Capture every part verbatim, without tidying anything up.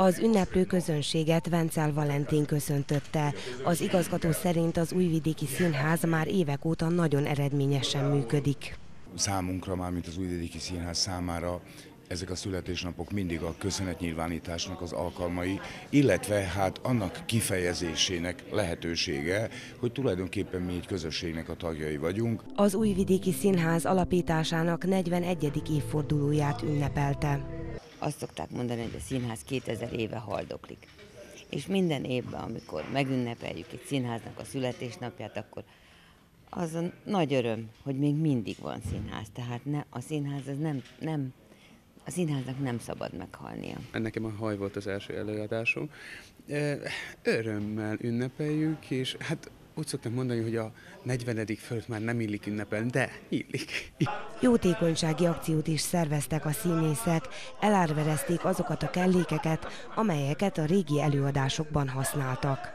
Az ünneplő közönséget Vencel Valentin köszöntötte. Az igazgató szerint az Újvidéki Színház már évek óta nagyon eredményesen működik. Számunkra, mármint az Újvidéki Színház számára ezek a születésnapok mindig a köszönetnyilvánításnak az alkalmai, illetve hát annak kifejezésének lehetősége, hogy tulajdonképpen mi egy közösségnek a tagjai vagyunk. Az Újvidéki Színház alapításának negyvenegyedik évfordulóját ünnepelte. Azt szokták mondani, hogy a színház kétezer éve haldoklik. És minden évben, amikor megünnepeljük egy színháznak a születésnapját, akkor az a nagy öröm, hogy még mindig van színház. Tehát ne, a színház az nem, nem, a színháznak nem szabad meghalnia. Nekem a Haj volt az első előadásom. Örömmel ünnepeljük, és hát úgy szoktam mondani, hogy a negyvenedik fölött már nem illik ünnepelni, de illik. Jótékonysági akciót is szerveztek a színészek, elárverezték azokat a kellékeket, amelyeket a régi előadásokban használtak.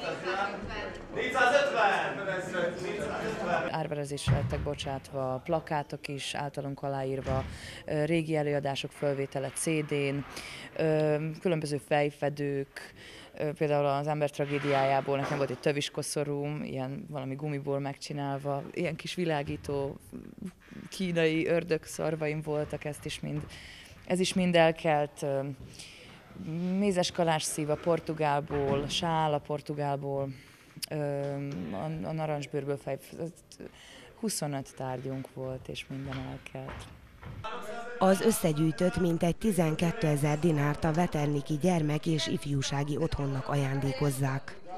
Árverezésre lettek bocsátva plakátok is, általunk aláírva, régi előadások fölvétele cé dén, különböző fejfedők, például az Ember tragédiájából nekem volt egy töviskoszorúm, ilyen valami gumiból megcsinálva, ilyen kis világító kínai ördögszarvaim voltak, ezt is mind, ez is mind elkelt. Mézes kalásszív a portugálból, sál a portugálból, a narancsbőrből fej, huszonöt tárgyunk volt, és minden elkelt. Az összegyűjtött mintegy tizenkétezer dinárt a Veterniki Gyermek- és Ifjúsági Otthonnak ajándékozzák.